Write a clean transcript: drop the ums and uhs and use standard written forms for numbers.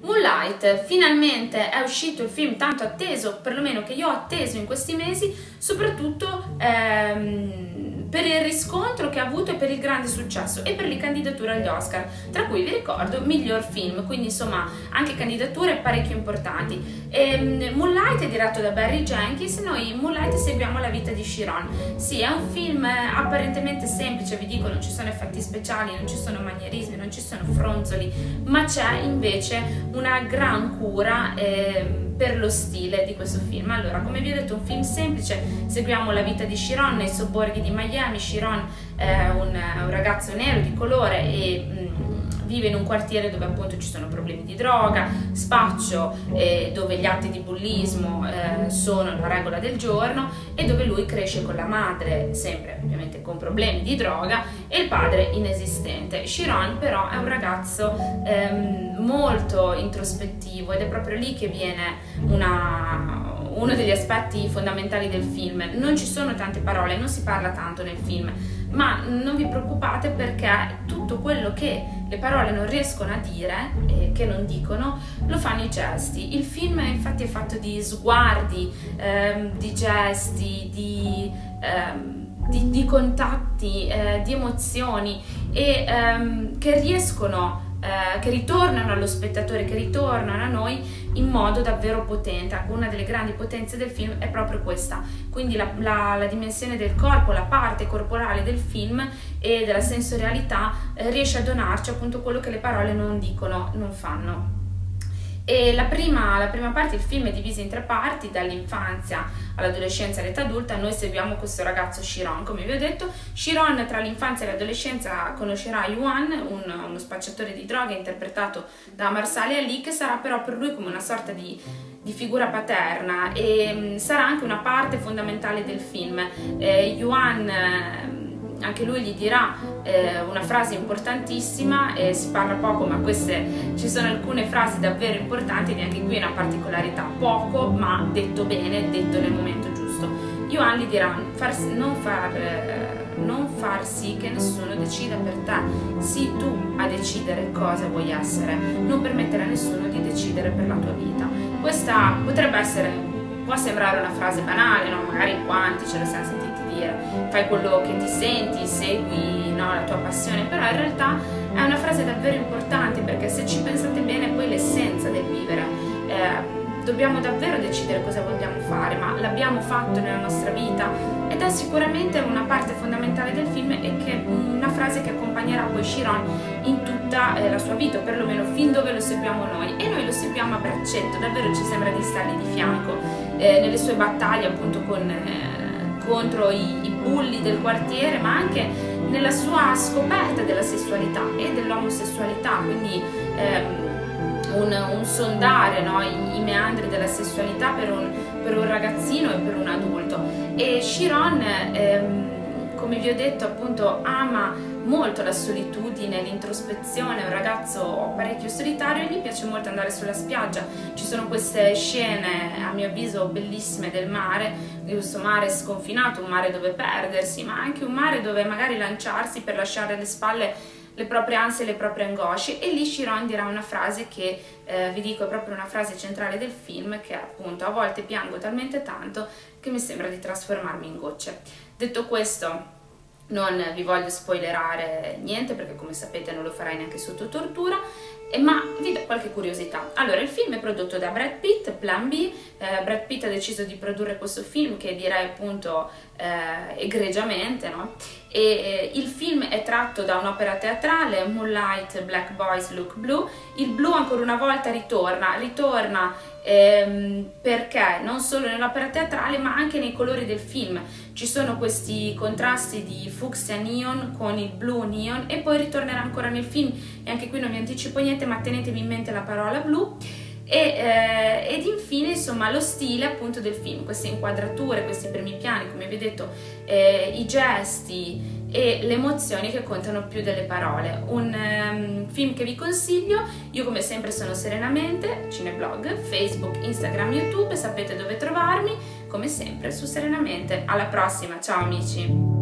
Moonlight, finalmente è uscito il film tanto atteso, perlomeno che io ho atteso in questi mesi, soprattutto per il riscontro che ha avuto e per il grande successo e per le candidature agli Oscar, tra cui vi ricordo miglior film, quindi insomma anche candidature parecchio importanti. Moonlight è diretto da Barry Jenkins. Noi in Moonlight seguiamo la vita di Chiron. Sì, è un film apparentemente semplice, vi dico, non ci sono effetti speciali, non ci sono manierismi, non ci sono fronzoli, ma c'è invece una gran cura per lo stile di questo film. Allora, come vi ho detto, un film semplice, seguiamo la vita di Chiron nei sobborghi di Miami. Chiron è un ragazzo nero di colore e vive in un quartiere dove appunto ci sono problemi di droga, spaccio, dove gli atti di bullismo sono la regola del giorno e dove lui cresce con la madre, sempre ovviamente con problemi di droga, e il padre inesistente. Chiron però è un ragazzo molto introspettivo ed è proprio lì che viene uno degli aspetti fondamentali del film. Non ci sono tante parole, non si parla tanto nel film, ma non vi preoccupate perché tutto quello che le parole non riescono a dire e che non dicono lo fanno i gesti. Il film infatti è fatto di sguardi, di gesti, di contatti, di emozioni e che riescono che ritornano allo spettatore, che ritornano a noi in modo davvero potente. Una delle grandi potenze del film è proprio questa, quindi la dimensione del corpo, la parte corporale del film e della sensorialità riesce a donarci appunto quello che le parole non dicono, non fanno. E la prima parte del film è divisa in tre parti, dall'infanzia all'adolescenza e all'età adulta. Noi seguiamo questo ragazzo Chiron, come vi ho detto. Chiron tra l'infanzia e l'adolescenza conoscerà Yuan, uno spacciatore di droga interpretato da Mahershala Ali, che sarà però per lui come una sorta di figura paterna e sarà anche una parte fondamentale del film. Yuan anche lui gli dirà una frase importantissima, si parla poco ma ci sono alcune frasi davvero importanti ed anche qui una particolarità, poco ma detto bene, detto nel momento giusto. Yuan gli dirà non far sì che nessuno decida per te, sii tu a decidere cosa vuoi essere, non permettere a nessuno di decidere per la tua vita. Questa può sembrare una frase banale, no? Magari in quanti ce lo siamo sentiti dire, fai quello che ti senti, segui la tua passione, però in realtà è una frase davvero importante, perché se ci pensate bene poi l'essenza del vivere. Dobbiamo davvero decidere cosa vogliamo fare, ma l'abbiamo fatto nella nostra vita, ed è sicuramente una parte fondamentale del film e che una frase che accompagnerà poi Chiron in tutta la sua vita, o perlomeno fin dove lo seguiamo noi, e noi lo seguiamo a braccetto, davvero ci sembra di stargli di fianco nelle sue battaglie appunto contro i bulli del quartiere, ma anche nella sua scoperta della sessualità e dell'omosessualità, quindi un sondare, no, i meandri della sessualità per un ragazzino e per un adulto. E Chiron, come vi ho detto appunto, ama molto la solitudine, l'introspezione, è un ragazzo parecchio solitario e gli piace molto andare sulla spiaggia. Ci sono queste scene a mio avviso bellissime del mare, di questo mare sconfinato, un mare dove perdersi, ma anche un mare dove magari lanciarsi per lasciare alle spalle le proprie ansie e le proprie angosce. E lì Chiron dirà una frase che vi dico è proprio una frase centrale del film, che è appunto: a volte piango talmente tanto che mi sembra di trasformarmi in gocce. Detto questo, non vi voglio spoilerare niente, perché come sapete non lo farai neanche sotto tortura, ma vi do qualche curiosità. Allora, il film è prodotto da Brad Pitt, Plan B. Brad Pitt ha deciso di produrre questo film, che direi appunto egregiamente, no? E il film è tratto da un'opera teatrale, Moonlight, Black Boys Look Blue. Il blu ancora una volta ritorna perché non solo nell'opera teatrale ma anche nei colori del film ci sono questi contrasti di fucsia neon con il blu neon, e poi ritornerà ancora nel film, e anche qui non vi anticipo niente, ma tenetevi in mente la parola blu. Ed infine insomma lo stile appunto del film, queste inquadrature, questi primi piani, come vi ho detto, i gesti e le emozioni che contano più delle parole. Un film che vi consiglio. Io come sempre sono Serenamente, Cineblog, Facebook, Instagram, YouTube, sapete dove trovarmi, come sempre su Serenamente. Alla prossima, ciao amici!